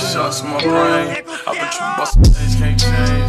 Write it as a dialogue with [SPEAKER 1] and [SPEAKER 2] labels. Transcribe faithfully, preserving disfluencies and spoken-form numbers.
[SPEAKER 1] shots in my brain. I been tripping, bustin' days, can't change.